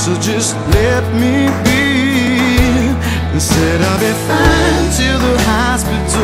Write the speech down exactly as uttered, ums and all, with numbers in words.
so just let me be. And said I'll be fine till the hospital